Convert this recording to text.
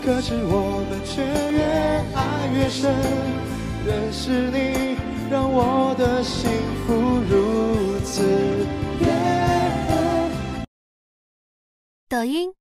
可是我们却越爱越深。认识你，让我的幸福如此。 抖音、